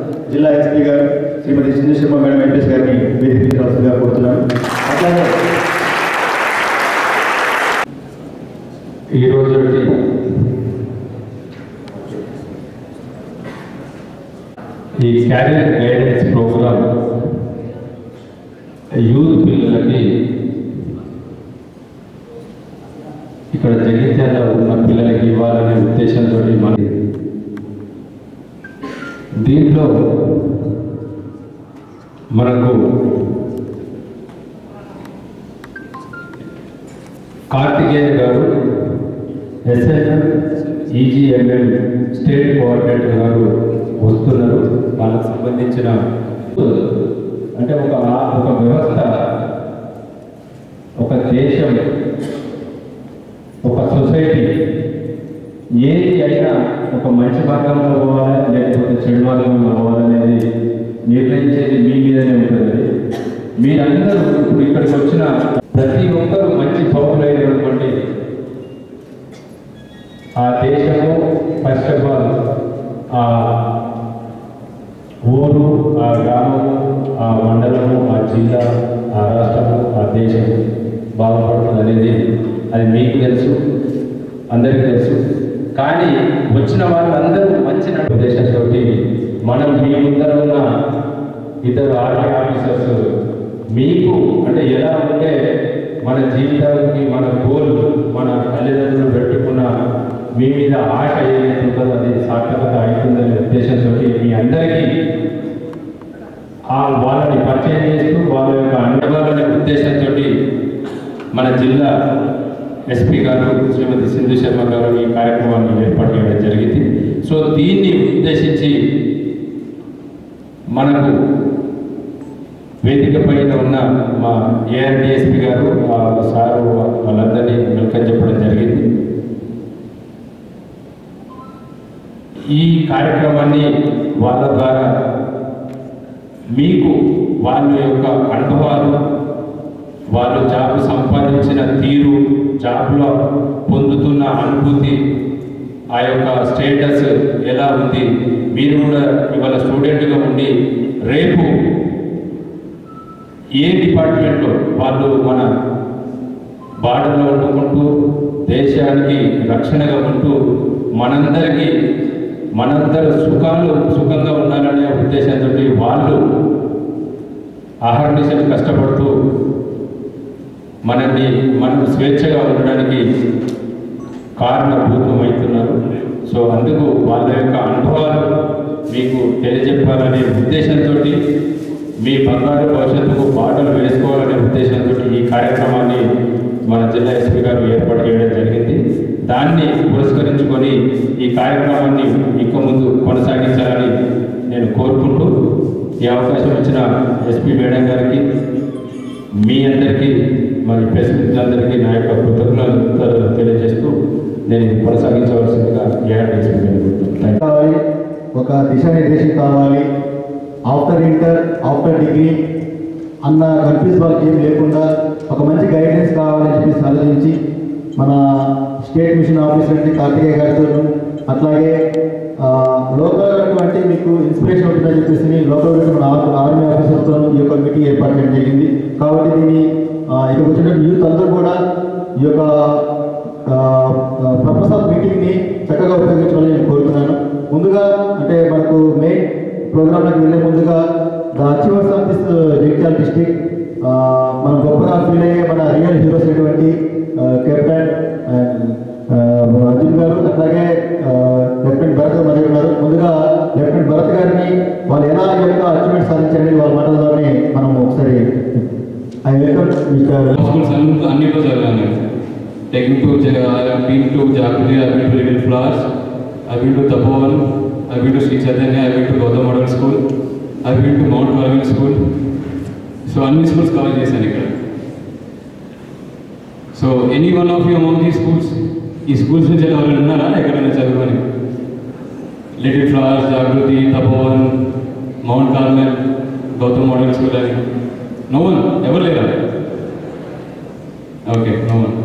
జిల్లా ఎస్పీ గారు Shrimati Sindhu Sharma madam MPS గారిని వేదిక రాష్ట్రంగా కోరుతున్నాను. అట్లాగే ఈరోజు ఈ క్యారియర్ గైడెన్స్ ప్రోగ్రామ్ యూత్ పిల్లలకి ఇక్కడ జగిత్యాల ఉన్న పిల్లలకి ఇవ్వాలనే ఉద్దేశంతో మన దీంట్లో మనకు కార్తికేయ గారు ఎస్ఎన్ఎం ఈజీఎంఎల్ స్టేట్ కోఆర్డినేటర్ గారు వస్తున్నారు. వాళ్ళకు సంబంధించిన అంటే ఒక వ్యవస్థ, ఒక దేశం, ఒక సొసైటీ ఏది అయినా ఒక మంచి మార్గంలో పోవాలా లేకపోతే చెడు మార్గంలో పోవాలనేది నిర్ణయించేది మీ మీదనే ఉంటుంది. మీరందరూ ఇప్పుడు ఇక్కడికి వచ్చిన ప్రతి ఒక్కరూ మంచి పౌరులైనటువంటి ఆ దేశము ఫస్ట్ ఆఫ్ ఆల్ ఆ ఊరు, ఆ గ్రామము, ఆ మండలము, ఆ జిల్లా, ఆ రాష్ట్రము, ఆ దేశం బాగుపడుతుంది అనేది అది మీకు తెలుసు, అందరికీ తెలుసు. కానీ వచ్చిన వాళ్ళందరూ మంచి ఉద్దేశంతో మనం మీ ముందర ఉన్న ఇద్దరు ఆర్మీ ఆఫీసర్స్ మీకు అంటే ఎలా ఉంటే మన జీవితానికి మన గోల్ మన తల్లిదండ్రులు పెట్టుకున్న మీ మీద ఆశ ఏదైతే ఉంటుందో అది సార్థకత అవుతుందనే ఉద్దేశంతో మీ అందరికీ వాళ్ళని పరిచయం చేస్తూ వాళ్ళ యొక్క అండవాళ్ళనే ఉద్దేశంతో మన జిల్లా ఎస్పీ గారు శ్రీమతి సింధు శర్మ గారు ఈ కార్యక్రమాన్ని ఏర్పాటు చేయడం జరిగింది. సో దీన్ని ఉద్దేశించి మనకు వేదిక పైన ఉన్న మా ఏఆర్డిఎస్పీ గారు సారు వాళ్ళందరినీ వెల్కమ్ చెప్పడం జరిగింది. ఈ కార్యక్రమాన్ని వాళ్ళ ద్వారా మీకు వాళ్ళ యొక్క అనుభవాలు, వాళ్ళు జాబ్ సంపాదించిన తీరు, జాబ్లో పొందుతున్న అనుభూతి, ఆ యొక్క స్టేటస్ ఎలా ఉంది, మీరు కూడా ఇవాళ స్టూడెంట్గా ఉండి రేపు ఏ డిపార్ట్మెంట్లో వాళ్ళు మన బార్డర్లో ఉండుకుంటూ దేశానికి రక్షణగా ఉంటూ మనందరూ సుఖంగా ఉండాలనే ఉద్దేశంతో వాళ్ళు అహర్నిశలు కష్టపడుతూ మనం స్వేచ్ఛగా ఉండడానికి కారణభూతమవుతున్నారు. సో అందుకు వాళ్ళ యొక్క అనుభవాలు మీకు తెలియజెప్పాలనే ఉద్దేశంతో మీ బంగారు భవిష్యత్తుకు బాటలు వేసుకోవాలనే ఉద్దేశంతో ఈ కార్యక్రమాన్ని మన జిల్లా ఎస్పీ గారు ఏర్పాటు చేయడం జరిగింది. దాన్ని పురస్కరించుకొని ఈ కార్యక్రమాన్ని ఇక ముందు కొనసాగించాలని నేను కోరుకుంటూ ఈ అవకాశం ఇచ్చిన ఎస్పీ మేడం గారికి, మీ అందరికీ, మరి ప్రెస్ మిత్రులందరికీ నా యొక్క కృతజ్ఞతలు తెలియజేస్తూ నేను కొనసాగించవలసిందిగా కావాలి. ఒక దిశానిర్దేశం కావాలి. ఆఫ్టర్ ఇంటర్, ఆఫ్టర్ డిగ్రీ అన్న కన్ఫ్యూజ్ వాళ్ళకి ఏం లేకుండా ఒక మంచి గైడెన్స్ కావాలని చెప్పి ఆలోచించి మన స్టేట్ మిషన్ ఆఫీసర్ అంటే కార్తికేయ గారితో, అట్లాగే లోకల్ అటువంటి మీకు ఇన్స్పిరేషన్ ఉంటుందని చెప్పేసి లోకల్ మన ఆర్మీ ఆఫీసర్తో ఈ యొక్క మీటింగ్ ఏర్పాటు చేయడం జరిగింది. కాబట్టి దీన్ని ఇక్కడ వచ్చిన యూత్ అందరూ కూడా ఈ యొక్క పర్పస్ ఆఫ్ మీటింగ్ని చక్కగా ఉపయోగించాలని నేను కోరుతున్నాను. ముందుగా అంటే మనకు మెయిన్ ప్రోగ్రాంలోకి వెళ్ళే ముందుగా the achievers of this Jagtial district మనం గొప్పగా ఫీల్ అయ్యే మన రియల్ హీరోస్ అయినటువంటి కెప్టెన్ అర్జున్ గారు, అట్లాగే లెఫ్టినెంట్ భరత్ మధ్య ఉన్నారు. ముందుగా లెఫ్టినెంట్ భరత్ గారిని వాళ్ళు ఎలా యొక్క అచీవ్మెంట్ సాధించారని వాళ్ళ మాటల్లోనే మనం ఒకసారి అన్నిట్లో చదివాను. taking to I have been to Jagriti, I have been to Little Flowers, I have been to Tapovan, I have been to Sri Chaitanya, I have been to Gautam Model School, I have been to Mount Carmel School. So అన్ని schools cover చేశాను ఇక్కడ. So any one of you amount ఈ schools నుంచి ఎవరైనా ఉన్నారా ఎక్కడైనా చదువుకొని? Little Flowers, Jagruti, Tapovan, Mount Carmel, Gautam model school అని నో వన్, ఎవరు లేరా? Okay, no one.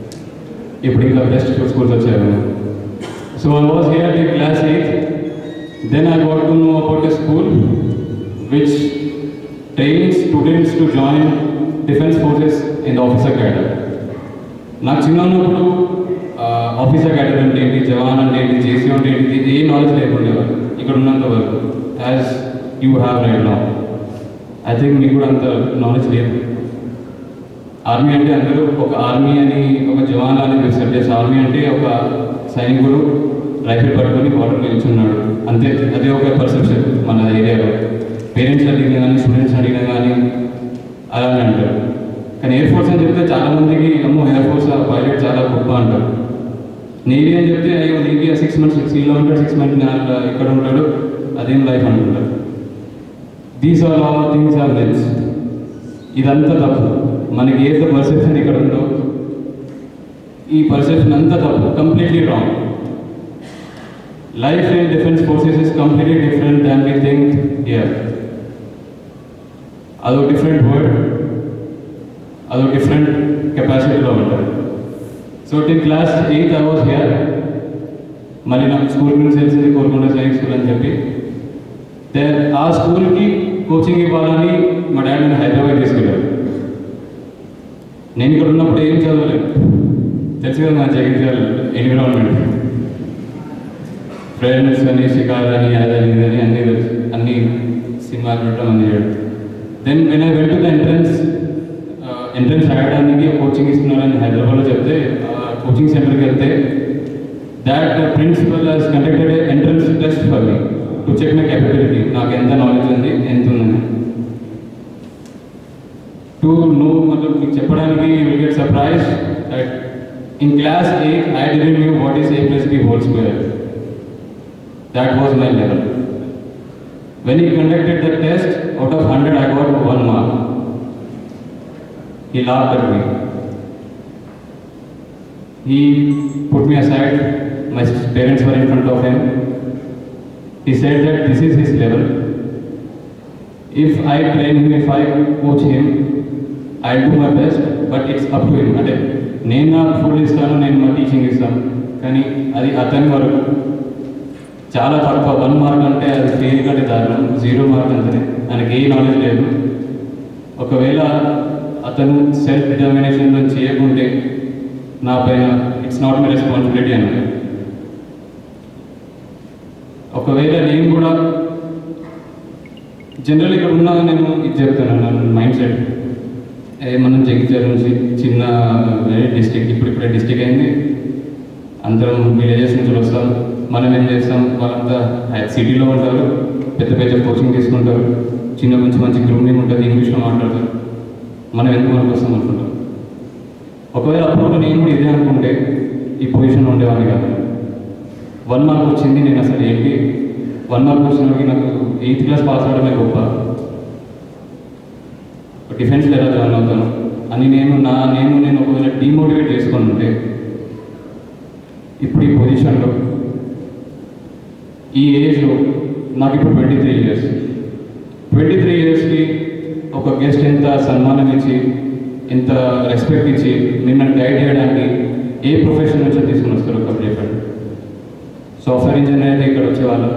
ఇప్పుడు ఇంకా బెస్ట్ స్కూల్స్ వచ్చారు. So I was here in class 8 Then I got to know about a school which trains students to join defense forces in the officer cadre. నాకు చిన్న ఉన్నప్పుడు officer cadre అంటే ఏంటి, జవాన్ అంటే ఏంటి, జేసీ అంటే ఏంటి, ఏ నాలెడ్జ్ లేకుండేవారు ఇక్కడ ఉన్నంత వరకు. As you have right now, I think మీకు కూడా అంత నాలెడ్జ్ లేదు. ఆర్మీ అంటే అందరూ ఒక ఆర్మీ అని, ఒక జవాన్ అని చూస్తారు. జస్ట్ ఆర్మీ అంటే ఒక సైనికుడు రైఫిల్ పట్టుకొని బార్డర్ నిల్చున్నాడు అంతే. అదే ఒక పర్సెప్షన్ మన ఏరియాలో. పేరెంట్స్ అడిగినా కానీ, స్టూడెంట్స్ అడిగినా కానీ అలానే అంటారు. కానీ ఎయిర్ ఫోర్స్ అని చెప్తే చాలామందికి అమ్మో ఎయిర్ ఫోర్స్ పైలట్ చాలా గొప్ప అంటారు. నేవీ అని చెప్తే అయ్యో నేవీ 6 months సీలో ఉంటాడు, 6 months ఇక్కడ ఉంటాడు, అదేం లైఫ్ అనుకుంటారు. These are all things are lens. ఇదంతా తప్పు. మనకి ఏదో పర్సెప్షన్ ఇక్కడ ఉందో ఈ పర్సెప్షన్ అంతా తప్పు, completely wrong. Life in defence forces is completely different than we think here. అదో డిఫరెంట్ వర్డ్, అదో డిఫరెంట్ కెపాసిటీలో ఉంటారు. So till class 8 I was here. మళ్ళీ నాకు స్కూల్ గురించి తెలిసింది, కోరుకొండ సైనిక్ స్కూల్ అని చెప్పి. ఆ స్కూల్కి కోచింగ్ ఇవ్వాలని మా డాడీ నన్ను హైదరాబాద్ తీసుకెళ్ళారు. నేను ఇక్కడ ఉన్నప్పుడు ఏం చదవలేదు, తెలుసు కదా నా జగిత్యాల ఎన్విరాన్మెంట్, ఫ్రెండ్స్ అని, షికార్ అని, అదని ఇదని అన్నీ తెలుసు, అన్ని సినిమాలు పెట్టడం అన్నీ చేయడం. Then when I went to the entrance రాయడానికి కోచింగ్ ఇస్తున్నారని హైదరాబాద్లో చెప్తే, కోచింగ్ సెంటర్కి వెళ్తే that principal has conducted entrance test for me to check my capability, నాకు ఎంత నాలెడ్జ్ ఉంది, ఎంత ఉందని. టు నో मतलब మీకు చెప్పడానికి you will get surprise that in class 8 I didn't know what is a plus b whole square. That was my level. When he conducted the test, out of 100 I got 1 mark. He laughed at me. He put me aside. My parents were in front of him. He said that this is his level. If I train him, if I coach him, I'll do my best, but it's up to him. అంటే నేను నా full ఇస్తాను, నేను మా teaching ఇస్తాను, కానీ అది అతని వరకు. చాలా తక్కువ, 1 mark అంటే అది ఫెయిల్ కంటే దారుణం, 0 mark అంతనే. ఆయనకి ఏ నాలెడ్జ్ లేదు. ఒకవేళ అతను సెల్ఫ్ డిటర్మినేషన్లో చేయకుంటే నా పైన ఇట్స్ నాట్ మై రెస్పాన్సిబిలిటీ అన్నది. ఒకవేళ నేను కూడా జనరల్ ఇక్కడ ఉన్నా, నేను ఇది చెప్తాను, నా మైండ్ సెట్ మనం జగిత్యాల నుంచి చిన్న డిస్ట్రిక్ట్, ఇప్పుడే డిస్ట్రిక్ట్ అయింది, అందరం విలేజెస్ నుంచి వస్తాం. మనం ఏం చేస్తాం, వాళ్ళంతా సిటీలో ఉంటారు, పెద్ద పెద్ద కోచింగ్ తీసుకుంటారు, చిన్న మంచి గ్రూమింగ్ ఉంటుంది, ఇంగ్లీష్లో మాట్లాడతారు. మనం ఎందుకు మనకు వస్తాం అనుకుంటాం. ఒకవేళ అప్పుడు నేను కూడా ఇదే అనుకుంటే ఈ పొజిషన్లో ఉండేవాడిని కాదు. 1 mark వచ్చింది, నేను అసలు ఏంటి 1 mark వచ్చినకి నాకు 8th class పాస్ అవడమే గొప్ప, డిఫెన్స్లో ఎలా జాయిన్ అవుతాను అని నేను ఒకవేళ డిమోటివేట్ చేసుకొని ఉంటే ఇప్పుడు ఈ పొజిషన్లో, ఈ ఏజ్లో, నాకు ఇప్పుడు 23 years, 23 yearsకి ఒక గెస్ట్ ఎంత సన్మానం ఇచ్చి, ఎంత రెస్పెక్ట్ ఇచ్చి నిన్ను గైడ్ చేయడానికి ఏ ప్రొఫెషన్ నుంచో తీసుకుని వస్తారు ఒకటి చెప్పండి. సాఫ్ట్వేర్ ఇంజనీర్ అయితే ఇక్కడ వచ్చేవాళ్ళు,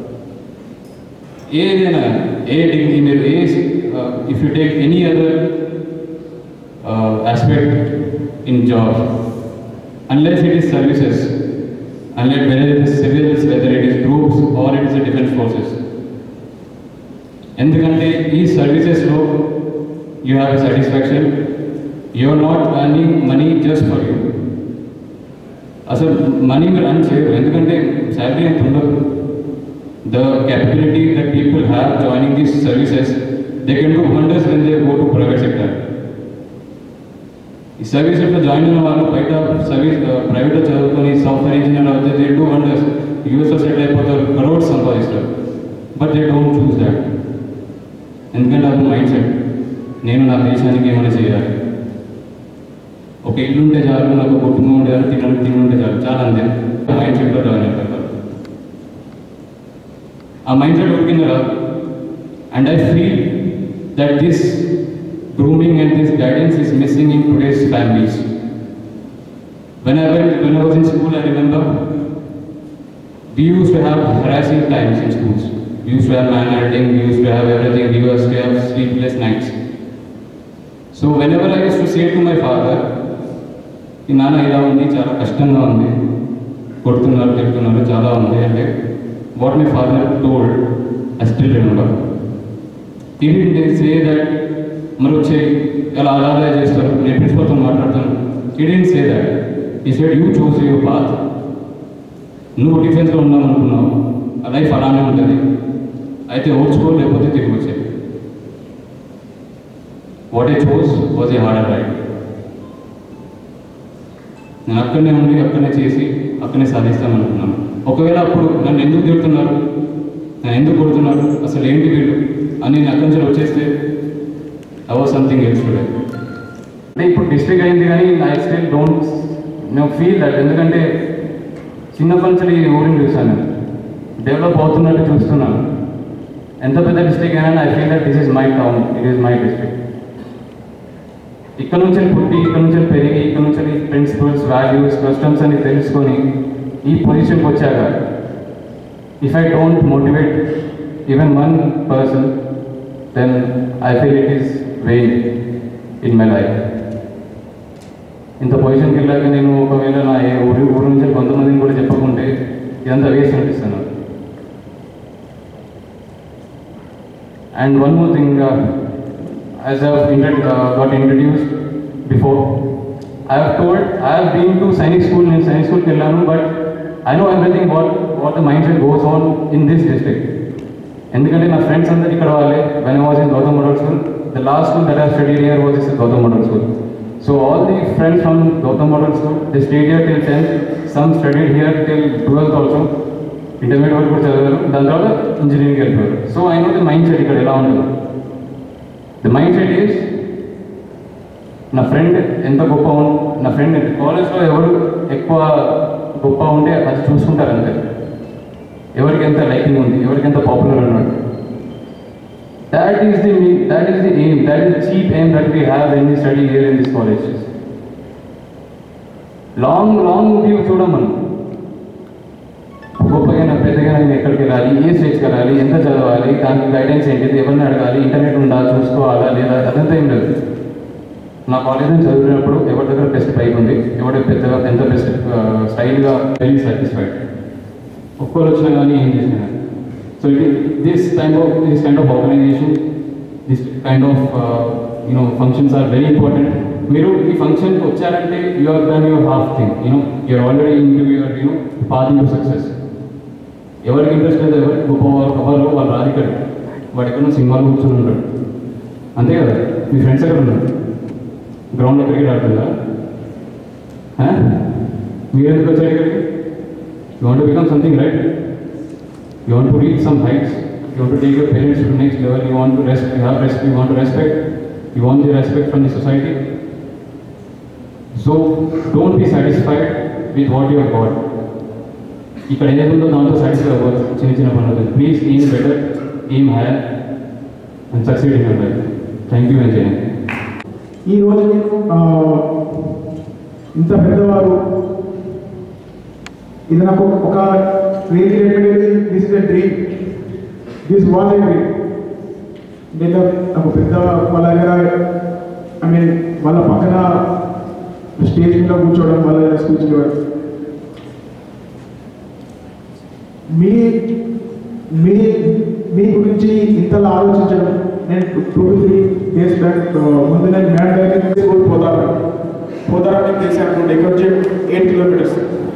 ఏదైనా ఏ డిగ్రీ మీరు if you take any other aspect in job, unless it is services, unless whether it is civils, whether it is groups or it is the defense forces. ఎందుకంటే ఈ సర్వీసెస్లో you have a satisfaction, you are not earning money just for you. అసలు money మీరు earn చేయరు, ఎందుకంటే salary ఎంత ఉండదు. The capability that people have joining these services, they can do wonders when they go to private sector. ఈ సర్వీసెస్లో జాయిన్ అయిన వాళ్ళు బయట ప్రైవేట్లో చదువుకొని సాఫ్ట్వేర్ ఇంజనీర్ అవుతే దే డూ వండర్స్, యూఎస్లో సెటిల్ అయిపోతారు, కరోడ్స్ సంపాదిస్తారు. But they don't choose that, ఎందుకంటే అది మైండ్ సెట్. నేను నా దేశానికి ఏమైనా చేయాలి, ఒక ఇల్లు ఉంటే చాలు, నాకు కుటుంబం ఉంటే చాలు, తిండి ఉంటే చాలు, చాలా అంతే మైండ్ సెట్లో జాయిన్ అవుతారు. ఆ మైండ్ సెట్ ఉరికింద రాదు. And I feel that this grooming and this guidance is missing in today's families. When I was in school, I remember we used to have harassing times in schools. We used to have manhandling, we used to have everything, we used to have sleepless nights. So whenever I used to say to my father, ఈ నాన్న ఇలా ఉంది, చాలా కష్టంగా ఉంది, కొడుతున్నారు, తిడుతున్నారు, చాలా ఉంది అంటే, what my father told, I still remember. He didn't say that మరి వచ్చే ఎలా అలా చేస్తారు, నేను ప్రిన్సిపల్తో మాట్లాడతాను. He didn't say that. He said, you chose your path. నువ్వు డిఫెన్స్లో ఉన్నావు అనుకున్నావు, ఆ లైఫ్ అలానే ఉంటుంది, అయితే ఓడ్చుకో, లేకపోతే తిరిగి వచ్చే. What I chose was a harder right. నేను అక్కడనే ఉండి అక్కడనే చేసి అక్కడనే సాధిస్తామనుకున్నాను. ఒకవేళ అప్పుడు నన్ను ఎందుకు తిడుతున్నారు, నన్ను ఎందుకు కొడుతున్నారు, అసలు ఏంటి వీళ్ళు అని నేను అక్కడి నుంచి వచ్చేస్తే I was something else today. అంటే ఇప్పుడు డిస్ట్రిక్ట్ అయింది కానీ I still don't feel that. ఎందుకంటే చిన్నప్పటి నుంచి ఈ ఊరిని చూశాను, డెవలప్ అవుతున్నట్టు చూస్తున్నాను. ఎంత పెద్ద డిస్ట్రిక్ట్ అయినా I feel that this is my town, it is my district. ఇక్కడ నుంచి పుట్టి, ఇక్కడ నుంచి పెరిగి, ఇక్కడ నుంచి ప్రిన్సిపల్స్, వాల్యూస్, కస్టమ్స్ అని తెలుసుకొని ఈ పొజిషన్కి వచ్చాక if I don't motivate even one person then I feel it is weighing in my life. ఇంత పొజిషన్కి వెళ్ళాక నేను ఒకవేళ నా ఊరు నుంచి కొంతమందిని కూడా చెప్పకుంటే ఇదంతా వేస్ట్ అనిపిస్తాను. And one more thing, as I got introduced before, I have been to Sainik School, in Sainik School Kellanu, but I know everything what the mindset goes on in this district. Endukante my friends andaru ikkada valle, when I was in Gautam Model School, the last school that I studied here was this Gautam Model School. So all the friends from Gautam Model School, they stayed here till 10th, some studied here till 12th also, intermediate వరకు కూడా చదివారు, దాని తర్వాత engineering వెళ్ళిపోయారు. So I know the mindset ఇక్కడ ఎలా ఉంటుంది. The mindset is, నా ఫ్రెండ్ ఎంత గొప్ప నా ఫ్రెండ్ కాలేజ్లో ఎవరు ఎక్కువ గొప్ప ఉంటే అది చూసుకుంటారు అంతే, ఎవరికి ఎంత లైకింగ్ ఉంది, ఎవరికి ఎంత పాపులర్ ఉన్నాడు. That is the aim, that is the cheap aim that we have when we study here in this college. Long view చూడం మనం, గొప్పగా పెద్దగా నేను ఎక్కడికి వెళ్ళాలి, ఏ స్టేజ్కి వెళ్ళాలి, ఎంత చదవాలి, దానికి గైడెన్స్ ఏంటిది, ఎవరిని అడగాలి, ఇంటర్నెట్ ఉందా, చూసుకోవాలా లేదా, అదంతా ఏం లేదు. నా కాలేజ్లో చదివినప్పుడు ఎవరి దగ్గర బెస్ట్ బైక్ ఉంది, ఎవరి పెద్దగా ఎంత బెస్ట్ స్టైల్గా, వెరీ సాటిస్ఫైడ్. ఒక్కరు వచ్చినా కానీ ఏం చేసినా. So this kind of organization, this kind of functions are very important. మీరు ఈ ఫంక్షన్కి వచ్చారంటే you are done your half thing, you're already into your path into success. ఎవరికి ఇంట్రెస్ట్ లేదు, ఎవరికి గొప్ప కవర్లో వాళ్ళు రాదు, ఇక్కడ వాడు ఎక్కడ సినిమాలు కూర్చొని ఉంటాడు అంతే కదా. మీ ఫ్రెండ్స్ ఎక్కడ ఉన్నారు, గ్రౌండ్లో క్రికెట్ ఆడుతుందా, మీరు ఎందుకు వచ్చారు ఇక్కడికి? You want to become something right, you want to reach some heights, you want to take your parents to the next level, you want to you want to respect, you want the respect from the society. So don't be satisfied with what you have got. ఇక్కడ ఏది ఉందో దాంతో satisfy అవ్వచ్చు, చిన్న పనులు. Please aim better, aim higher and succeed in your life. Thank you and Jai Hind. ఈరోజు ఇంత పెద్దవారు, ఇది నాకు ఒక this is a dream, this was a dream. నేను నాకు పెద్ద వాళ్ళ దగ్గర వాళ్ళ పక్కన స్టేజ్ మీద కూర్చోవడం, వాళ్ళ దగ్గర స్పీచ్ ఇవ్వడం. మీ గురించి ఇంతలా ఆలోచించడం. నేను 2-3 days బ్యాక్ ముందు నేను మ్యాడ్ దగ్గర పోతారని తెలిసాను. ఇక్కడ వచ్చి 8 kilometers.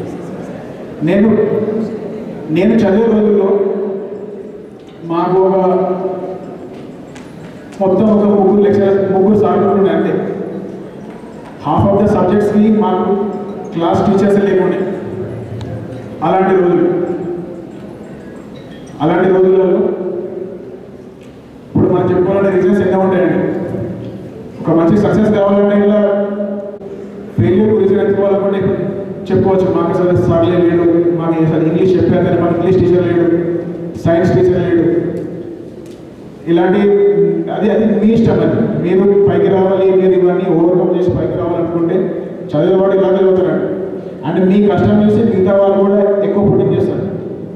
నేను చదివే రోజుల్లో మాకు మొత్తం ఒక 3 లెక్చరర్స్, 3 సార్లు ఉండే. అంతే, హాఫ్ ఆఫ్ ద సబ్జెక్ట్స్కి మాకు క్లాస్ టీచర్స్ లేకుండే. అలాంటి రోజులలో ఇప్పుడు మనం చెప్పుకోవాలంటే రీజన్స్ ఎన్నో ఉంటాయండి. ఒక మంచి సక్సెస్ కావాలంటే ఇలా ఫెయిల్యూర్ రీజన్ ఎత్తుకోవాలనుకుంటే చెప్పుకోవచ్చు. మాకు అసలు సార్లే లేడు, మాకు అసలు ఇంగ్లీష్ చెప్పారు కానీ మాకు ఇంగ్లీష్ టీచర్ లేడు, సైన్స్ టీచర్ లేడు, ఇలాంటి అది మీ ఇష్టం. అది మీరు పైకి రావాలి, మీరు ఇవన్నీ ఓవర్కమ్ చేసి పైకి రావాలనుకుంటే చదివేవాడు ఇలా చదువుతారండి. అండ్ మీ కష్టం చేసి మిగతా వాళ్ళు కూడా ఎక్కువ పుట్టింగ్ చేస్తారు.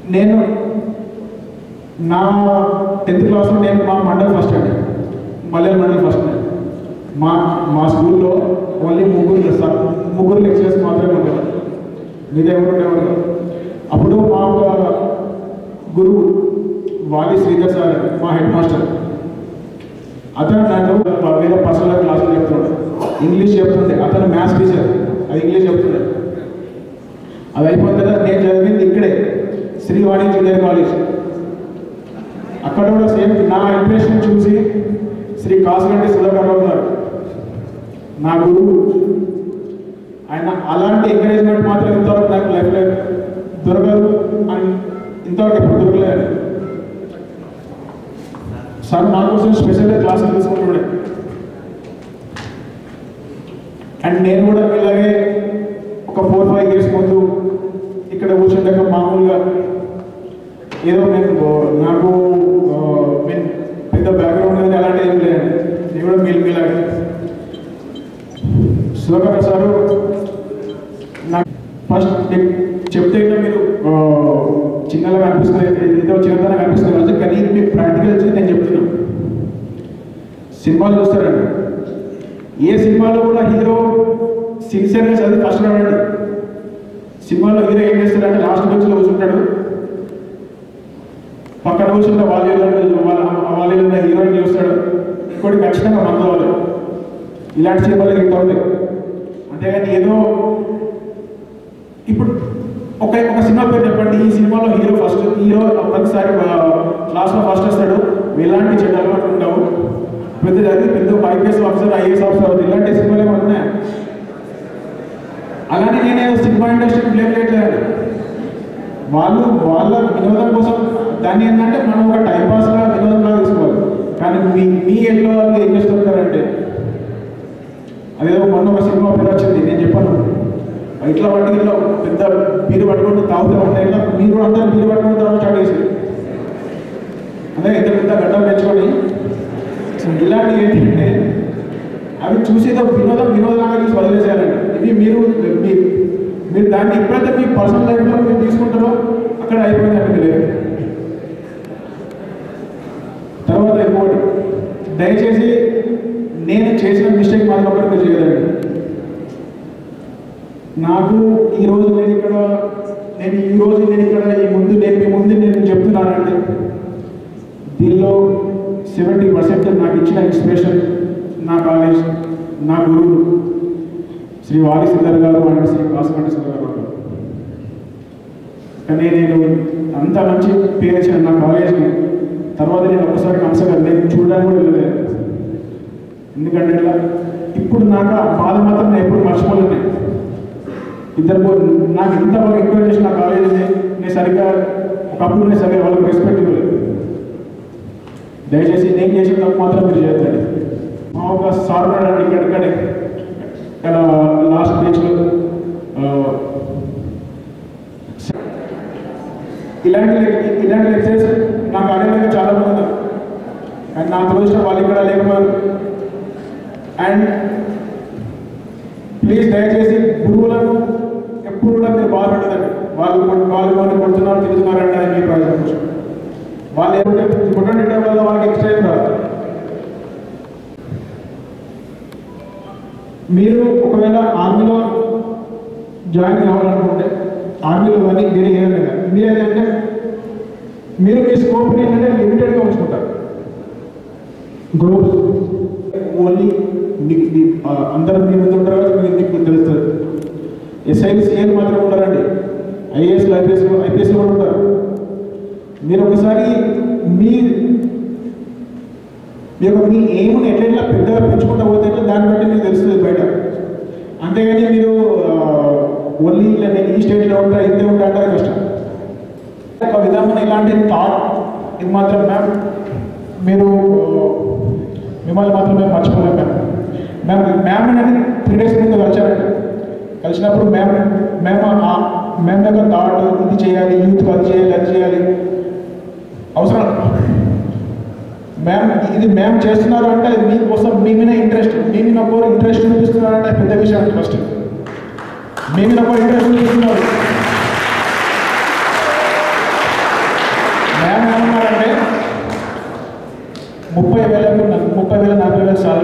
నేను నా 10th క్లాస్లో నేను మా మండల్ ఫస్ట్ అండి, మలయాళ మండల్ ఫస్ట్. మా స్కూల్లో ఓన్లీ ముగ్గురు లెక్చరర్స్ మాత్రమే ఉండేవారు, మీద ఎవరు ఉండేవారు. అప్పుడు మా గురువు వాలి శ్రీధర్ సార్ మా హెడ్ మాస్టర్, అతను నన్ను వేరే పర్సనల్ క్లాసులు చెప్తుండే, ఇంగ్లీష్ చెప్తుండే. అతను మ్యాథ్స్ టీచర్, అది ఇంగ్లీష్ చెప్తుండే. అది అయిపోయిన తర్వాత నేను చదివింది ఇక్కడే శ్రీవాణి జూనియర్ కాలేజ్. అక్కడ కూడా సేమ్ నా ఇంప్రెషన్ చూసి శ్రీ కాసుగంటి సుధాకర్ రావు గారు నా గురువు, ఆయన అలాంటి ఎంకరేజ్మెంట్ మాత్రం ఇంతవరకు నాకు లైఫ్లో దొరకదు అని ఇంతవరకు ఎప్పుడు దొరకలేదు. సార్ నా కోసం స్పెషల్గా క్లాసులు తీసుకుంటుండే. అండ్ నేను కూడా ఇలాగే ఒక 4-5 years ముందు ఇక్కడ కూర్చుంటాక మామూలుగా ఏదో నాకు పెద్ద బ్యాక్గ్రౌండ్ అనేది అలాంటి ఏం లేదండి. నేను కూడా మీలాగే సుధాకర్ సారు నాకు ఫస్ట్ చెప్తే మీరు చిన్నగా అనిపిస్తుంది, ఏదో చిన్నతనంగా అనిపిస్తుంది కదా, కానీ మీకు ప్రాక్టికల్స్ నేను చెప్తున్నాను. సినిమాలు చూస్తారండి, ఏ సినిమాలో కూడా హీరో సిన్సియర్గా చదివి ఫస్ట్ రాడండి. సినిమాలో హీరో ఏం చేస్తాడంటే లాస్ట్ బెంచ్లో కూర్చుంటాడు, పక్కన కూర్చుంటే వాళ్ళ హీరోయిన్ చూస్తాడు, ఇంకోటి ఖచ్చితంగా మందవాలి. ఇలాంటి సినిమాలు హిట్ అవుతాయి. అంతేగాని ఏదో ఇప్పుడు ఒక సినిమా పేరు చెప్పండి, ఈ సినిమాలో హీరో ప్రతిసారి క్లాస్లో ఫస్ట్ వస్తాడు, ఇలాంటి చెడ్డ అలవాటు ఉండవు, పెద్ద చదివి పెద్ద IPS ఆఫీసర్ IAS ఆఫీసర్ అవుతుంది, ఇలాంటి సినిమాలు ఏమన్నా. అలానే నేను సినిమా ఇండస్ట్రీకి బ్లేమ్ చేయట్లేదు. వాళ్ళ వినోదం కోసం దాన్ని ఏంటంటే మనం ఒక టైంపాస్గా వినోదంగా తీసుకోవాలి. కానీ మీ ఎల్లో వాళ్ళు ఏం చేస్తుంటారంటే, అదేదో మొన్న ఒక సినిమా పేరు వచ్చింది, నేను చెప్పాను ఇట్లా పట్టుకు ఇట్లా పెద్ద బీరు పట్టుకుంటూ తాగుతూ ఉంటాయి, ఇట్లా మీరు కూడా అందరూ బీరు పట్టుకుంటూ తాగడం స్టార్ట్ చేసి అదే ఇంత పెద్ద గడ్డలు తెచ్చుకొని ఇలాంటివి ఏంటంటే అవి చూసేదో వినోదంగా చూసి వదిలేసేయాలండి. ఇది మీరు దాన్ని ఎప్పుడైతే మీ పర్సనల్ లైఫ్లో మీరు తీసుకుంటారో అక్కడ అయిపోయిందండి మీ లైఫ్. తర్వాత ఇంకోటి, దయచేసి నేను చేసిన మిస్టేక్ మరొకటి మీరు చేయదండి. నాకు ఈరోజు నేను ఇక్కడ మీ ముందు నేను చెప్తున్నానండి, దీనిలో 70% నాకు ఇచ్చిన ఇన్స్పిరేషన్ నా కాలేజ్, నా గురువులు శ్రీ వాలి శ్రీధర్ గారు అండ్ శ్రీ కాసుగంటి సుధాకర్ గారు. కానీ నేను అంత మంచి పేరు ఇచ్చిన నా కాలేజ్ని తర్వాత నేను ఒక్కసారి కంసగా నేను చూడడానికి కూడా వెళ్ళలేదు. ఎందుకంటే ఇట్లా ఇప్పుడు నాకు ఆ బాధ మాత్రం నేను ఎప్పుడు మర్చిపోలేదు. నాకు ఇంత బాగా ఎంకరేజ్ చేసిన కాలేజీని నేను సరిగ్గా ఒకప్పుడు నేను సరిగ్గా వాళ్ళకి రెస్పెక్ట్ ఇవ్వలేదు. దయచేసి నేను చేసిన తప్పు మాత్రం మీరు చేయండి. మా ఒక సార్ ఉన్నాడండి ఇక్కడ లాస్ట్ పేజ్లో ఇలాంటి లెక్చర్స్ నా కాలేజీలో చాలా మంది ఉన్నారు, కానీ నా దృష్టిలో వాళ్ళు ఇక్కడ లేకపోయారు. అండ్ ప్లీజ్ దయచేసి గురువులను ఎప్పుడు కూడా మీరు బాధ పెట్టదండి. వాళ్ళు కొడుతున్నారు తిరుగుతున్నారంటే అది మీ ప్రయోజనం. వాళ్ళు ఏమంటే కొట్టడం వల్ల వాళ్ళకి ఎక్స్ట్రా ఏం రాదు. మీరు ఒకవేళ ఆర్మీలో జాయిన్ కావాలనుకుంటే ఆర్మీలో కానీ వేరే ఏదైనా మీరు ఏంటంటే మీరు మీ స్కోప్ని ఏంటంటే లిమిటెడ్గా ఉంచుకుంటారు. గ్రూప్స్ ఓన్లీ అందరూ మీ ముందు ఉంటారు కాబట్టి మీకు తెలుస్తుంది. SIలు CIలు మాత్రం ఉంటారండి, IASలు IPSలు కూడా ఉంటారు. మీరు ఒకసారి మీ ఎయిమ్ని ఎట్లా పెద్దగా పెంచుకుంటూ పోతే దాన్ని బట్టి మీకు తెలుస్తుంది బయట. అంతేగాని మీరు ఓన్లీ ఇట్లా నేను ఈ స్టేజ్లో ఉంటా ఇంతే ఉంటా అంటే కష్టం. ఒక విధమైన ఇలాంటి థాట్ ఇది మాత్రం మీరు మిమ్మల్ని మాత్రమే మర్చిపోలేము. మ్యామ్ అనేది 3 days ముందు కలిసినప్పుడు మ్యామ్ యొక్క థాట్ ఇది చేయాలి, యూత్ అది చేయాలి అవసరం. మ్యామ్ చేస్తున్నారు అంటే మీకోసం మీ మీద ఇంట్రెస్ట్, మీ మీద ఒకరు ఇంట్రెస్ట్ చూపిస్తున్నారంటే పెద్ద విషయం. ఫస్ట్ మీ మీద ఒకరు ఇంట్రెస్ట్ చూపిస్తున్నారు.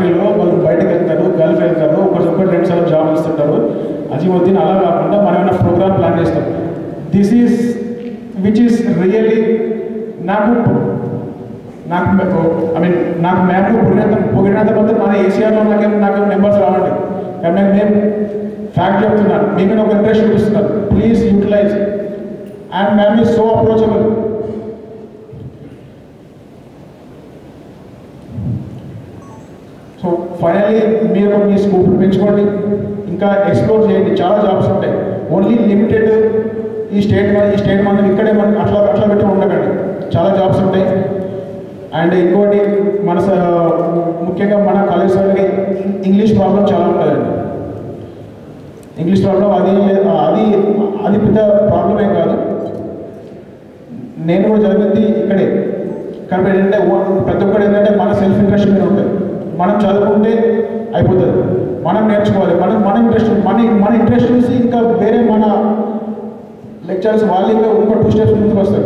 కంట్రీలో వాళ్ళు బయటకు వెళ్తారు, గల్ఫ్ వెళ్తారు, ఒకటి 2 సార్లు జాబ్ ఇస్తుంటారు. అజీముద్దీన్ అలా కాకుండా మనం ఏమైనా ప్రోగ్రామ్ ప్లాన్ చేస్తాం. This is which is really నాకు మ్యాప్ పొగిడినంత మాత్రం మన ఏషియాలో నాకు మెంబర్స్ రావండి. కానీ మేము ఫ్యాక్ట్ చెప్తున్నాను, మీ మీద ఒక ఇంట్రెస్ట్ చూపిస్తున్నారు. Please utilize and ma'am is so approachable. So finally మీరు మీ స్కోప్ పెంచుకోండి, ఇంకా ఎక్స్ప్లోర్ చేయండి. చాలా జాబ్స్ ఉంటాయి. ఓన్లీ లిమిటెడ్ ఈ స్టేట్ మనం ఇక్కడే మనం అట్లా పెట్టి ఉండకండి. చాలా జాబ్స్ ఉంటాయి. అండ్ ఇంకోటి ముఖ్యంగా మన కాలేజ్ వాళ్ళకి ఇంగ్లీష్ ప్రాబ్లం చాలా ఉంటుందండి. ఇంగ్లీష్ ప్రాబ్లం అది పెద్ద ప్రాబ్లం ఏం కాదు. నేను కూడా జరిగింది ఇక్కడే. కాబట్టి ఏంటంటే ప్రతి ఒక్కటి ఏంటంటే మన సెల్ఫ్ ఇంట్రెస్ట్ మీద ఉంటుంది. మనం చదువుకుంటే అయిపోతుంది, మనం నేర్చుకోవాలి. మన ఇంట్రెస్ట్ చూసి ఇంకా వేరే మన లెక్చర్స్ వాళ్ళు ఇంకా ఇంకో 2 స్టెప్స్ ముందుకు వస్తారు.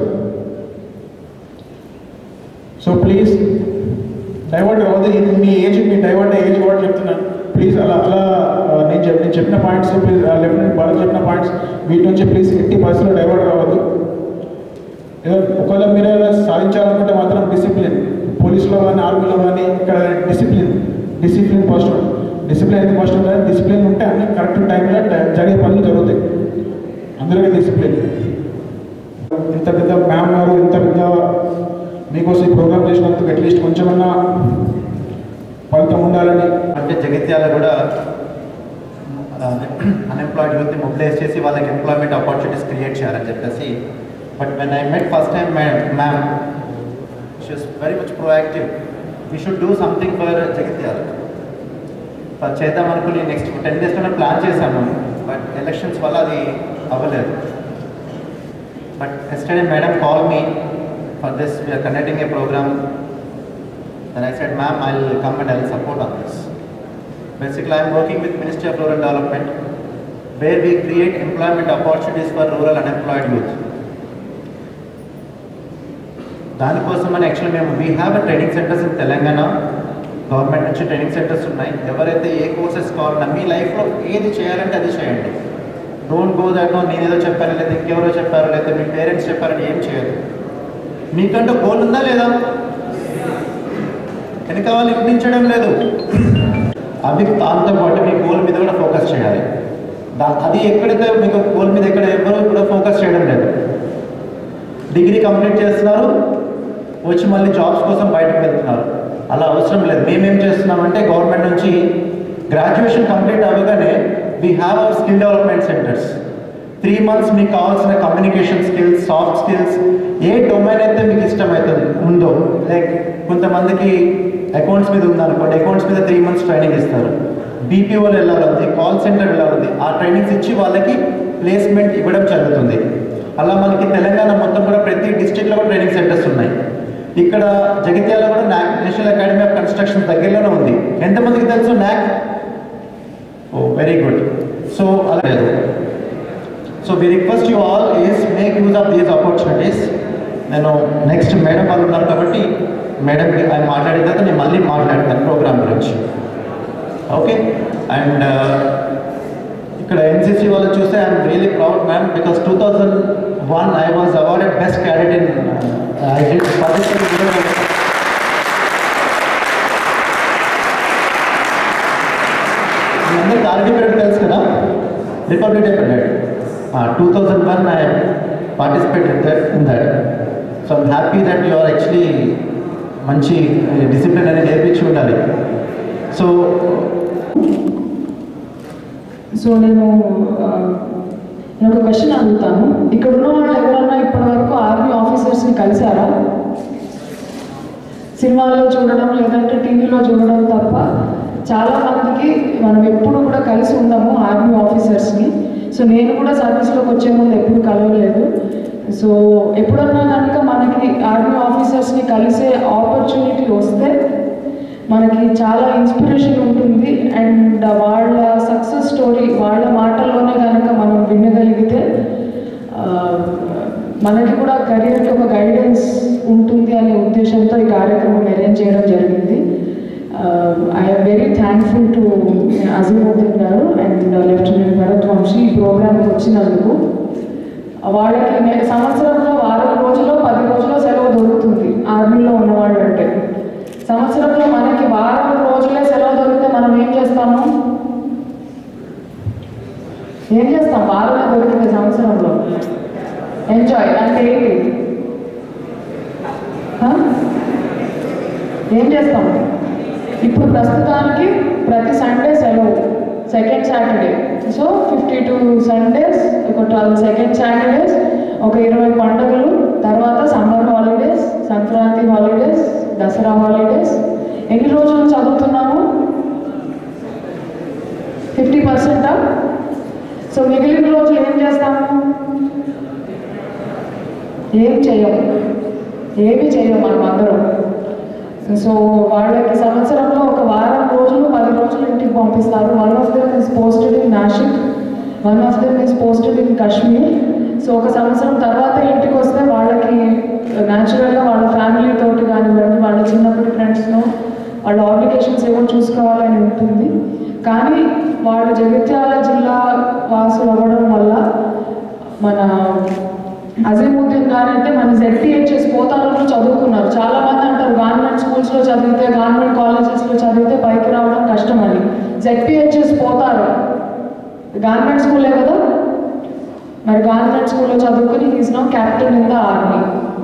సో ప్లీజ్ డైవర్ట్ అవ్వదు. మీ డైవర్ట్ ఏజ్ కూడా చెప్తున్నాను. ప్లీజ్ అలా నేను చెప్పిన పాయింట్స్, ప్లీజ్ లెఫ్టినెంట్ బాలు చెప్పిన పాయింట్స్ వీటి నుంచి ప్లీజ్ 80% డైవర్ట్ కావద్దు. ఏదో ఒకవేళ మీరు సాధించాలనుకుంటే మాత్రం డిసిప్లిన్, పోలీసులో కానీ ఆర్మీలో కానీ ఇక్కడ డిసిప్లిన్ ఫస్ట్. డిసిప్లిన్ అయితే ఫస్ట్ ఉంటుంది. డిసిప్లిన్ ఉంటే అన్ని కరెక్ట్ టైంలో జరిగే పనులు జరుగుతాయి. అందరికీ డిసిప్లిన్. ఇంత పెద్ద మ్యామ్ గారు ఇంత పెద్ద మీకోసం ఈ ప్రోగ్రామ్ చేసినందుకు అట్లీస్ట్ కొంచెమన్నా ఫలితం ఉండాలని. అంటే జగిత్యాల కూడా అన్ఎంప్లాయిడ్ యూత్ని మొబిలైజ్ చేసి వాళ్ళకి ఎంప్లాయ్మెంట్ ఆపర్చునిటీస్ క్రియేట్ చేయాలని చెప్పేసి. But when I met first time ma'am, she was very much proactive. We should do something for Jagtial. చేద్దాం అనుకుని నెక్స్ట్ 10 daysలోనే ప్లాన్ చేశాను. బట్ ఎలక్షన్స్ వల్ల అది అవ్వలేదు. But yesterday madam call me for this. We are conducting a program. Then I said, ma'am, I'll come and I'll support on this. Basically, I'm working with Ministry of Rural Development, where we create employment opportunities for rural unemployed youth. దానికోసమని actually మేము we have a training centres in Telangana. Government నుంచి training centres ఉన్నాయి. ఎవరైతే ఏ courses కావాలన్నా మీ లైఫ్లో ఏది చేయాలంటే అది చేయండి. డోంట్ గో దట్ నో నేనేదో చెప్పాను, లేదా ఇంకెవరో చెప్పారు, లేదా మీ పేరెంట్స్ చెప్పారని ఏం చేయదు. మీకంటూ గోల్ ఉందా లేదా? వెనక వాళ్ళు ఇప్పించడం లేదు. అవి దాంతో పాటు మీ గోల్ మీద కూడా ఫోకస్ చేయాలి. అది ఎక్కడైతే మీకు గోల్ మీద ఎక్కడ ఎవరు కూడా ఫోకస్ చేయడం లేదు. డిగ్రీ కంప్లీట్ చేస్తున్నారు, వచ్చి మళ్ళీ జాబ్స్ కోసం బయటకు వెళ్తున్నారు. అలా అవసరం లేదు. మేమేం చేస్తున్నామంటే గవర్నమెంట్ నుంచి గ్రాడ్యుయేషన్ కంప్లీట్ అవ్వగానే we have our skill development centres. 3 months మీకు కావాల్సిన కమ్యూనికేషన్ స్కిల్స్, సాఫ్ట్ స్కిల్స్, ఏ డొమైన్ అయితే మీకు ఇష్టమవుతుంది ఉందో, లైక్ కొంతమందికి అకౌంట్స్ మీద ఉందనుకోండి, అకౌంట్స్ మీద 3 months ట్రైనింగ్ ఇస్తారు. బీపీఓలో వెళ్ళాలంది, కాల్ సెంటర్ వెళ్ళాలంది, ఆ ట్రైనింగ్స్ ఇచ్చి వాళ్ళకి ప్లేస్మెంట్ ఇవ్వడం జరుగుతుంది. అలా మనకి తెలంగాణ మొత్తం కూడా ప్రతి డిస్ట్రిక్ట్లో కూడా ట్రైనింగ్ సెంటర్స్ ఉన్నాయి. ఇక్కడ జగిత్యాల కూడా నేషనల్ అకాడమీ ఆఫ్ కన్స్ట్రక్షన్ దగ్గరలోనే ఉంది. ఎంతమందికి తెలుసు నాక్? Oh very good. సో అలా so we request you all is make use of these opportunities. నేను నెక్స్ట్ మేడం వాళ్ళు ఉన్నారు కాబట్టి మేడంకి ఆయన మాట్లాడిన తర్వాత నేను మళ్ళీ మాట్లాడతాను ప్రోగ్రామ్ గురించి. ఓకే. అండ్ ఇక్కడ ఎన్సీసీ వాళ్ళు చూస్తే I'm really proud ma'am, because 2001 I was awarded best cadet in మీ అందరికి ఆర్మీ పీరియడ్ తెలుసు కదా, republic day period. 2001 I participated in that. So I'm happy that you are actually మంచి discipline అనేది నేర్పించి ఉండాలి. సో నేను ఒక క్వశ్చన్ అడుగుతాను. ఇక్కడ ఉన్న వాళ్ళు ఎవరన్నా ఇప్పటివరకు ఆర్మీ ఆఫీసర్స్ని కలిసారా? సినిమాల్లో చూడడం లేదంటే టీవీలో చూడడం తప్ప చాలా మందికి మనం ఎప్పుడు కూడా కలిసి ఉండము ఆర్మీ ఆఫీసర్స్ని. సో నేను కూడా సర్వీస్లోకి వచ్చే ముందు ఎప్పుడు కలవలేదు. సో ఎప్పుడన్నా కనుక మనకి ఆర్మీ ఆఫీసర్స్ని కలిసే ఆపర్చునిటీ వస్తే మనకి చాలా ఇన్స్పిరేషన్ ఉంటుంది. అండ్ వాళ్ళ సక్సెస్ స్టోరీ వాళ్ళ మాటల్లోనే కనుక మనం వినగలిగితే మనకి కూడా కెరియర్కి ఒక గైడెన్స్ ఉంటుంది అనే ఉద్దేశంతో ఈ కార్యక్రమం అరేంజ్ చేయడం జరిగింది. I am very thankful to Azimuddin garu and Lieutenant Bharat Vamshi ఈ ప్రోగ్రామ్కి వచ్చినందుకు. వాళ్ళకి సంవత్సరంలో 6 రోజుల్లో 10 రోజుల్లో సెలవు దొరుకుతుంది ఆర్మీలో ఉన్నవాళ్ళు అంటే. సంవత్సరంలో మనకి 6 రోజులే సెలవు దొరికితే మనం ఏం చేస్తాము? ఏం చేస్తాం? 6 దొరికితే సంవత్సరంలో ఎంజాయ్ అంటే ఏంటి? ఏం చేస్తాం? ఇప్పుడు ప్రస్తుతానికి ప్రతి సండే సెలవు, సెకండ్ సాటర్డే. సో 52 సండేస్, ఒక 12 సెకండ్ సాటర్డేస్, ఒక 20 పండుగలు, తర్వాత summer holidays, Sankranti holidays, Dasara holidays. ఎన్ని రోజులు చదువుతున్నాము? 50%. సో మిగిలిన రోజులు ఏం చేస్తాము? ఏమి చేయము మనం అందరం. సో వాళ్ళకి సంవత్సరంలో ఒక వారం రోజులు 10 రోజులు ఇంటికి పంపిస్తారు. One of them is posted in Nashik, one of them is posted in Kashmir. So ఒక సంవత్సరం తర్వాత ఇంటికి వస్తే వాళ్ళకి న్యాచురల్గా వాళ్ళ ఫ్యామిలీ తోటి కానివ్వండి, వాళ్ళ చిన్నప్పటి ఫ్రెండ్స్ను, వాళ్ళ ఆబ్లిగేషన్స్ ఏవో చూసుకోవాలని ఉంటుంది. కానీ వాళ్ళు జగిత్యాల జిల్లా వాసులు అవ్వడం వల్ల మన అజీముద్దీన్ గారు అంటే మన ZPHS పోతారంలో చదువుకున్నారు. చాలామంది అంటారు గవర్నమెంట్ స్కూల్స్లో చదివితే, గవర్నమెంట్ కాలేజెస్లో చదివితే పైకి రావడం కష్టం అని. ZPHS పోతారు గవర్నమెంట్ స్కూలే కదా, మరి గవర్నమెంట్ స్కూల్లో చదువుకుని is now captain in the army.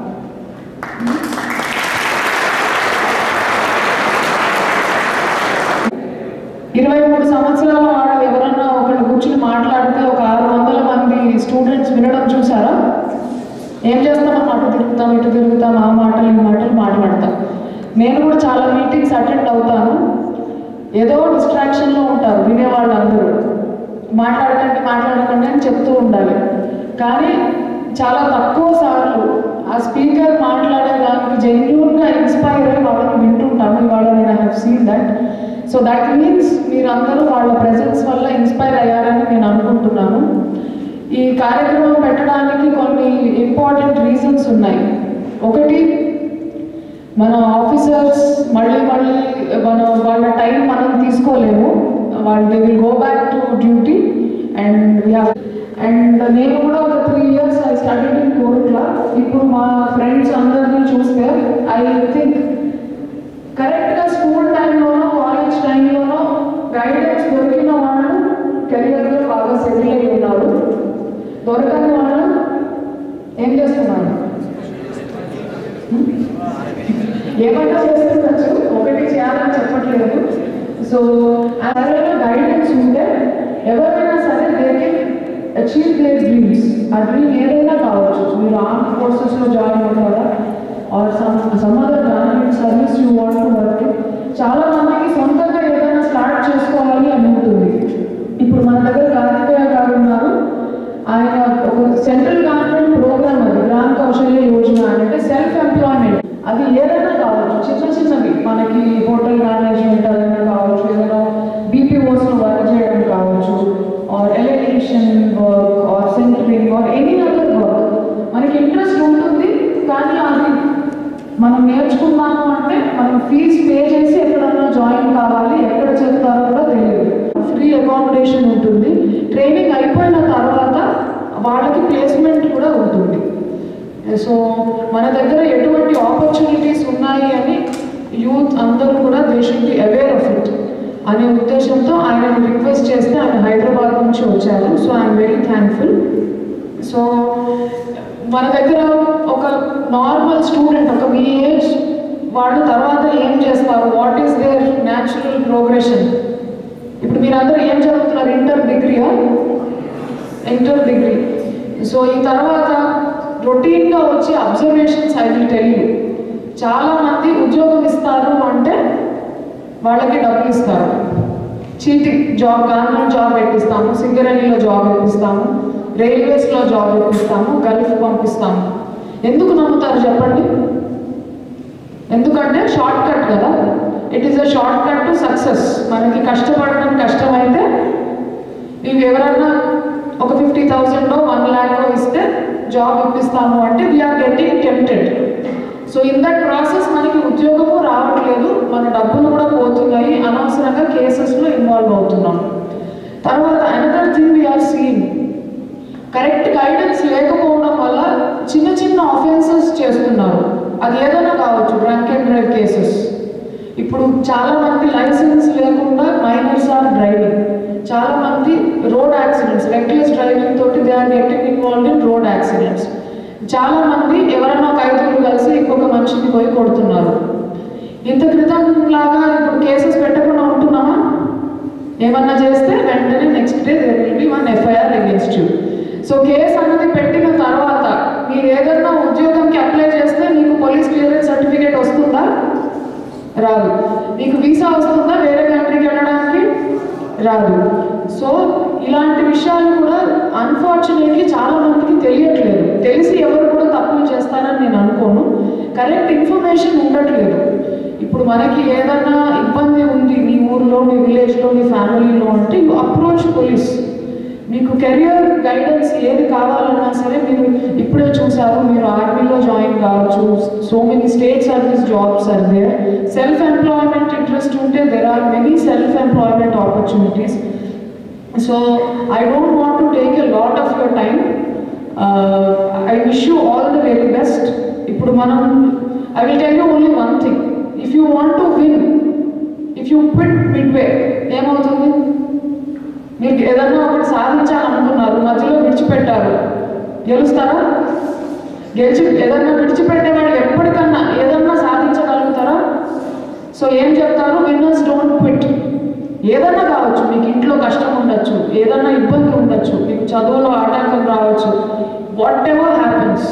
ఇరవై 23 సంవత్సరాల వాడు ఎవరన్నా ఒకళ్ళు కూర్చుని మాట్లాడితే ఒక 600 మంది స్టూడెంట్స్ వినడం చూసారా? ఏం చేస్తాం? అటు తిరుగుతాం, ఇటు తిరుగుతాం, ఆ మాటలు ఈ మాటలు మాట్లాడతాం. నేను కూడా చాలా మీటింగ్స్ అటెండ్ అవుతాను. ఏదో డిస్ట్రాక్షన్లో ఉంటారు వినేవాళ్ళు అందరూ. మాట్లాడకండి అని చెప్తూ ఉండాలి. కానీ చాలా తక్కువ సార్లు ఆ స్పీకర్ మాట్లాడేదానికి జెన్యూన్గా ఇన్స్పైర్ అయ్యి వాళ్ళని వింటుంటాము. ఇవాళ నేను I have seen that. So that means మీరందరూ వాళ్ళ ప్రెజెన్స్ వల్ల ఇన్స్పైర్ అయ్యారని నేను అనుకుంటున్నాను. ఈ కార్యక్రమం పెట్టడానికి కొన్ని ఇంపార్టెంట్ రీజన్స్ ఉన్నాయి. ఒకటి, మన ఆఫీసర్స్ మళ్ళీ వాళ్ళ టైం మనం తీసుకోలేము. వాళ్ళు they will go back to duty and నేను కూడా ఒక 3 years I studied in Korutla. ఇప్పుడు మా ఫ్రెండ్స్ అందరినీ చూస్తే ఐ థింక్ కరెక్ట్గా స్కూల్ టైంలోనో కాలేజ్ టైంలోనో గైడెన్స్ దొరికిన వాళ్ళు కెరియర్లో బాగా సెటిల్ అయి ఉన్నారు. దొరకని వాళ్ళు ఏం చేస్తున్నారు? ఏమైనా చేస్తుండొచ్చు, ఒకటి చేయాలని చెప్పట్లేదు. సో సరైన గైడెన్స్ ఉంటే ఎవరైనా సరే they can achieve their dreams. ఆ డ్రీమ్ ఏదైనా కావచ్చు. మీరు ఆర్మ్ ఫోర్సెస్లో జాయిన్ అవుతారా or some other government service you want to work. చాలా మందికి సొంతంగా ఏదైనా స్టార్ట్ చేసుకోవాలి అని ఉంటుంది. ఇప్పుడు మన దగ్గర కార్తికేయ గారు ఉన్నారు. ఆయన ఒక సెంట్రల్ గవర్నమెంట్ ప్రోగ్రామ్, అది గ్రామ కౌశల్య యోజన అంటే సెల్ఫ్ ఎంప్లాయ్మెంట్. అది ఏదైనా కావచ్చు, చిన్నవి మనకి హోటల్ మేనేజ్మెంట్ ఏదైనా కావచ్చు, ఏదైనా BPOస్లో వర్క్ చేయడం కావచ్చు, or electrician work or centering or any other work. మనకి ఇంట్రెస్ట్ ఉంటుంది, కానీ అది మనం నేర్చుకున్నాము అంటే మనం ఫీజు పే చేసి ఎక్కడన్నా జాయిన్ కావాలి, ఎక్కడ చెప్తారో కూడా తెలియదు. ఫ్రీ అకామిడేషన్ ఉంటుంది. ట్రైనింగ్ అయిపోయిన తర్వాత వాళ్ళకి ప్లేస్మెంట్ కూడా ఉంటుంది. సో మన దగ్గర ఎటువంటి ఆపర్చునిటీస్ ఉన్నాయి అని యూత్ అందరూ కూడా they should be aware of it అనే ఉద్దేశంతో ఆయన రిక్వెస్ట్ చేస్తే ఆయన హైదరాబాద్ నుంచి వచ్చారు. So I'm very thankful. So మన దగ్గర ఒక నార్మల్ స్టూడెంట్, ఒక మీ ఏజ్ వాళ్ళు తర్వాత ఏం చేస్తారు, what is their natural progression? ఇప్పుడు మీరందరూ ఏం చదువుతున్నారు? Inter degree. సో ఈ తర్వాత రొటీన్గా వచ్చే observations I will tell you. చాలామంది ఉద్యోగం ఇస్తారు అంటే వాళ్ళకి డబ్బులు ఇస్తారు. చీటింగ్ జాబ్, గవర్నమెంట్ జాబ్ పెట్టిస్తాము, సింగరేణిలో జాబ్ ఇప్పిస్తాము, రైల్వేస్లో జాబ్ ఇప్పిస్తాము, గల్ఫ్ పంపిస్తాము. ఎందుకు నమ్ముతారు చెప్పండి? ఎందుకంటే షార్ట్ కట్ కదా. It is a short cut to success. మనకి కష్టపడడం కష్టమైతే ఇవి ఎవరన్నా ఒక 50,000 1 lakh ఇస్తే జాబ్ ఇప్పిస్తాము అంటే we are getting tempted. So in that process మనకి ఉద్యోగము రావట్లేదు, మన డబ్బులు కూడా పోతున్నాయి, అనవసరంగా కేసెస్లో ఇన్వాల్వ్ అవుతున్నాం. తర్వాత another thing we are seeing, correct guidance లేకపోవడం వల్ల చిన్న చిన్న ఆఫెన్సెస్ చేస్తున్నారు. అది ఏదైనా కావచ్చు, డ్రంక్ అండ్ డ్రైవ్ కేసెస్. ఇప్పుడు చాలామంది లైసెన్స్ లేకుండా మైనర్స్ ఆర్ డ్రైవింగ్, చాలామంది రోడ్ యాక్సిడెంట్స్, రెక్లెస్ డ్రైవింగ్ తోటి they are getting involved in road accidents. చాలామంది ఎవరైనా ఒక ఐదుగురు కలిసి ఇంకొక మనిషిని పోయి కొడుతున్నారు. ఇంత క్రితం లాగా ఇప్పుడు కేసెస్ పెట్టకుండా ఉంటున్నామా? ఏమన్నా చేస్తే వెంటనే next day there will be one FIR against you. So case అన్నది పెట్టిన తర్వాత మీరు ఏదన్నా ఉద్యోగంకి అప్లై చేస్తే మీకు పోలీస్ క్లియరెన్స్ సర్టిఫికేట్ వస్తుందా? రాదు. మీకు వీసా వస్తుందా వేరే కంట్రీకి వెళ్ళడానికి? రాదు. సో ఇలాంటి విషయాలు కూడా అన్ఫార్చునేట్లీ చాలా మందికి తెలియట్లేదు. తెలిసి ఎవరు కూడా తప్పులు చేస్తారని నేను అనుకోను. కరెక్ట్ ఇన్ఫర్మేషన్ ఉండట్లేదు. ఇప్పుడు మనకి ఏదన్నా ఇబ్బంది ఉంది మీ ఊర్లో, మీ విలేజ్లో, మీ ఫ్యామిలీలో అంటే యూ అప్రోచ్ పోలీస్. మీకు కెరియర్ గైడెన్స్ ఏది కావాలన్నా సరే మీరు ఇప్పుడే చూసారు, మీరు ఆర్మీలో జాయిన్ కావచ్చు. So many state service jobs are there. Self employment interest ఉంటే there are many self employment opportunities. So I don't want to take a lot of your time. I wish you all the very best. ఇప్పుడు మనం I will tell you only one thing. If you want to win, if you quit midway, ఏమవుతుంది? మీరు ఏదన్నా ఒకటి సాధించాలనుకున్నారు, మధ్యలో విడిచిపెట్టారు, గెలుస్తారా? ఏదన్నా విడిచిపెట్టేవాడు ఎప్పటికన్నా ఏదన్నా సాధించగలుగుతారా? సో ఏం చెప్తారు? Winners don't quit. ఏదన్నా కావచ్చు, మీకు ఇంట్లో కష్టం ఉండొచ్చు, ఏదన్నా ఇబ్బంది ఉండొచ్చు, మీకు చదువులో ఆటంకం రావచ్చు. Whatever happens,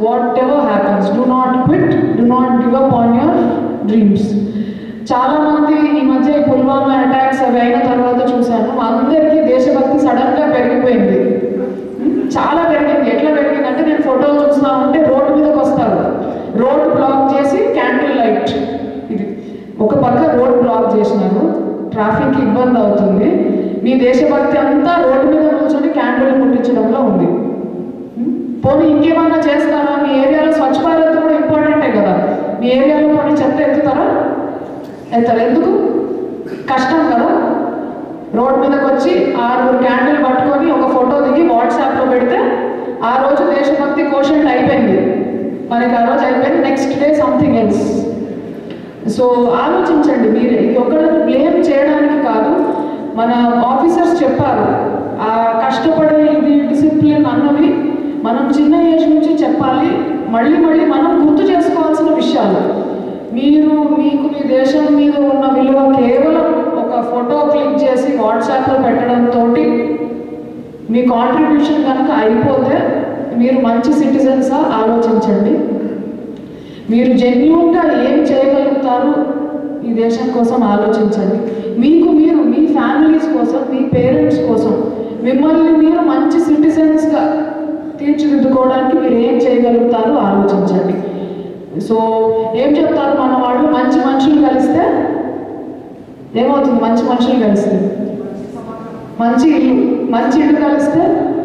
do not quit, do not give up on your dreams. చాలామంది ఈ మధ్య ఈ పుల్వామా అటాక్స్ అవి అయిన తర్వాత చూశాను, అందరికీ దేశభక్తి సడన్గా పెరిగిపోయింది. చాలా పెరిగింది. ఎట్లా పెరిగిందంటే నేను ఫోటోలు చూస్తూ ఉంటే రోడ్డు మీదకి వస్తారు, రోడ్ బ్లాక్ చేసి క్యాండిల్ లైట్, ఇది ఒక పక్క రోడ్ బ్లాక్ చేసినారు, ట్రాఫిక్ ఇబ్బంది అవుతుంది. మీ దేశభక్తి అంతా రోడ్డు మీద కూర్చొని క్యాండిల్ ముట్టించడంలో ఉంది. పోనీ ఇంకేమన్నా చేస్తారా? మీ ఏరియాలో స్వచ్ఛ భారత్ కూడా ఇంపార్టెంటే కదా. మీ ఏరియాలో పోనీ చెత్త ఎత్తుతారా? ఎత్తారు. ఎందుకు? కష్టం కదా. రోడ్ మీదకి వచ్చి 6 క్యాండిల్ పట్టుకొని ఒక ఫోటో దిగి వాట్సాప్లో పెడితే ఆ రోజు దేశభక్తి కోషెంట్ అయిపోయింది మనకి. ఆ రోజు అయిపోయింది, next day something else. So ఆలోచించండి. మీరు ఒకళ్ళని బ్లేమ్ చేయడానికి కాదు. మన ఆఫీసర్స్ చెప్పారు, ఆ కష్టపడే ఇది డిసిప్లిన్ అన్నవి మనం చిన్న ఏజ్ నుంచి చెప్పాలి. మళ్ళీ మనం గుర్తు చేసుకోవాల్సిన విషయాలు. మీకు మీ దేశం మీద ఉన్న విలువ కేవలం ఒక ఫోటో క్లిక్ చేసి వాట్సాప్లో పెట్టడంతో మీ కాంట్రిబ్యూషన్ కనుక అయిపోతే మీరు మంచి సిటిజన్సా? ఆలోచించండి. మీరు జెన్యూన్గా ఏం చేయగలుగుతారు ఈ దేశం కోసం ఆలోచించండి. మీరు మీ ఫ్యామిలీస్ కోసం, మీ పేరెంట్స్ కోసం, మిమ్మల్ని మీరు మంచి సిటిజన్స్గా తీర్చిదిద్దుకోవడానికి మీరు ఏం చేయగలుగుతారో ఆలోచించండి. సో ఏం చెప్తారు మన వాళ్ళు? మంచి మనుషులు కలిస్తే ఏమవుతుంది? మంచి మనుషులు కలిస్తే మంచి ఇల్లు కలిస్తే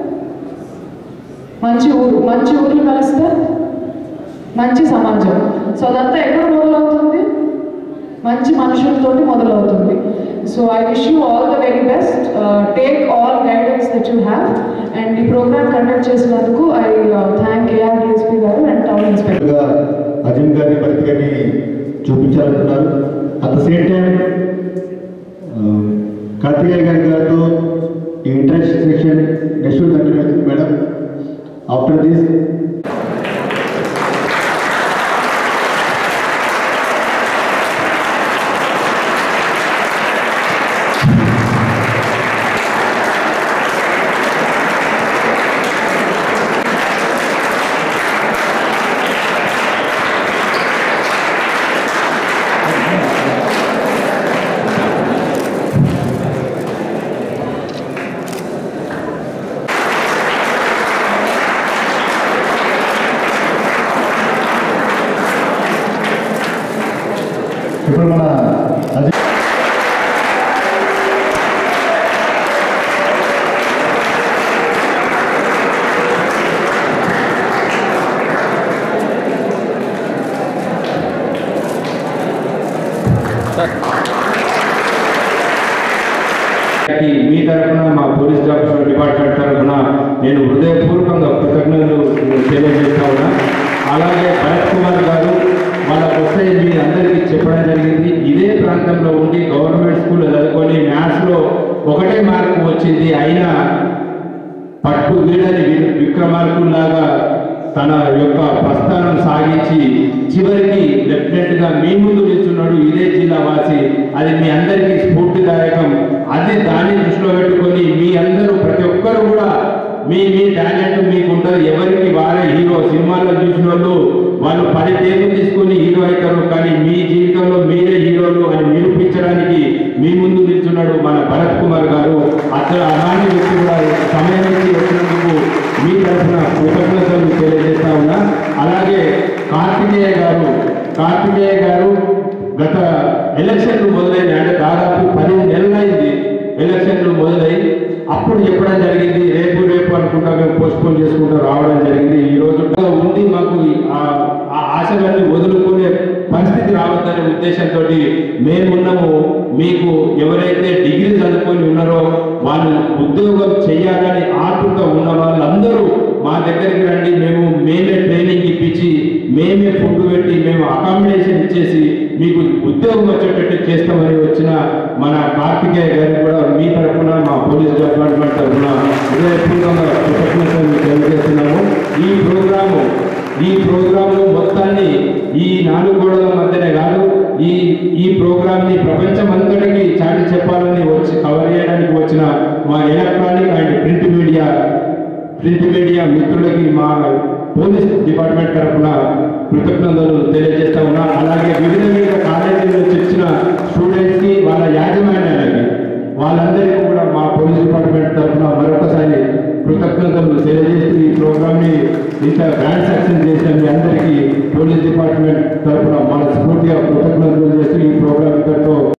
మంచి ఊర్లు కలిస్తే మంచి సమాజం. సో అదంతా ఎక్కడ మొదలవుతుంది? మంచి మనుషులతోటి మొదలవుతుంది. So I wish you all the very best. Take all guidance that you have. And ఈ ప్రోగ్రామ్ కండక్ట్ చేసినందుకు I thank AR DSP garu and town inspector. Azim గారిని, భరత్ గారిని చూపించాలనుకున్నారు. At the same time Karthikeya గారితో ఈ interest section next continue madam. After this ఇప్పుడు మన తరఫున మా పోలీస్ డిపార్ట్మెంట్ తరఫున నేను హృదయపూర్వకంగా కృతజ్ఞతలు తెలియజేస్తా ఉన్నా. అలాగే భరత్ కుమార్ గారు వాళ్ళకు వస్తే మీ అందరికీ చెప్పడం జరిగింది. ఇదే ప్రాంతంలో ఉండి గవర్నమెంట్ స్కూల్లో చదువుకొని మ్యాథ్స్లో 1 మార్కు వచ్చింది. అయినా పట్టు వీడని విక్రమార్కుల్లాగా తన యొక్క ప్రస్థానం సాగించి చివరికి లెఫ్టినెంట్గా మీ ముందు నిల్చున్నాడు. ఇదే జిల్లా వాసి. అది మీ అందరికీ స్ఫూర్తిదాయకం. అది దాన్ని దృష్టిలో పెట్టుకొని మీ అందరూ ప్రతి ఒక్కరు కూడా మీ టాలెంట్ మీకు ఉంటుంది. ఎవరికి వారే హీరో. సినిమాలో చూసిన వాళ్ళు 10 టేకులు తీసుకొని హీరో అవుతారు, కానీ మీ జీవితంలో మీరే హీరోలు అని నిరూపించడానికి మీ ముందు నిల్చున్నాడు మన భరత్ కుమార్ గారు. అసలు అలాంటి వ్యక్తి కూడా సమయం నుంచి వచ్చినందుకు మీ తరఫున కృతజ్ఞతలు తెలియజేస్తా ఉన్నా. అలాగే కార్తికేయ గారు గత ఎలక్షన్లు మొదలైన అంటే దాదాపు 10 నెలలైంది ఎలక్షన్లు మొదలై. అప్పుడు చెప్పడం జరిగింది రేపు అనుకుంటా మేము పోస్ట్పోన్ చేసుకుంటూ రావడం జరిగింది. ఈ రోజు ఉంది మాకు ఆ ఆశలన్నీ వదులుకునే పరిస్థితి రావద్దనే ఉద్దేశంతో మేమున్నాము. మీకు ఎవరైతే డిగ్రీ చదువుకొని ఉన్నారో వాళ్ళు ఉద్యోగం చేయాలని ఆతృత ఉన్న వాళ్ళందరూ మా దగ్గరికి రండి. మేమే ట్రైనింగ్ ఇప్పించి మేమే ఫుడ్ పెట్టి మేము అకామిడేషన్ ఇచ్చేసి మీకు ఉద్యోగం వచ్చేటట్టు చేస్తామని వచ్చిన మన కార్తికేయ గారిని కూడా మీ తరఫున మా పోలీస్ డిపార్ట్మెంట్ తరఫున హృదయపూర్వకంగా కృతజ్ఞతలు తెలియజేస్తున్నాము. ఈ ప్రోగ్రాము మొత్తాన్ని ఈ 4 గోడల మధ్యనే కాదు, ఈ ప్రోగ్రామ్ని ప్రపంచం అంతటికి చాటి చెప్పాలని కవర్ చేయడానికి వచ్చిన మా ఎలక్ట్రానిక్ అండ్ ప్రింట్ మీడియా మిత్రులకి మా పోలీస్ డిపార్ట్మెంట్ తరఫున కృతజ్ఞతలు తెలియజేస్తా ఉన్నా. అలాగే వివిధ కాలేజీల్లో వచ్చిన స్టూడెంట్స్కి వాళ్ళ యాజమాన్యాలకి వాళ్ళందరికీ కూడా మా పోలీస్ డిపార్ట్మెంట్ తరఫున మరొకసారి కృతజ్ఞతలు తెలియజేస్తూ ఈ ప్రోగ్రామ్ని ఇంత గ్రాండ్ సక్సెస్ చేసిన మీ అందరికీ పోలీస్ డిపార్ట్మెంట్ తరఫున మనస్ఫూర్తిగా కృతజ్ఞతలు